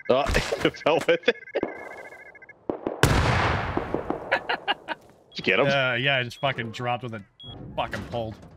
Oh, it fell with it. Did you get him? Yeah, I just fucking dropped with a fucking pulled.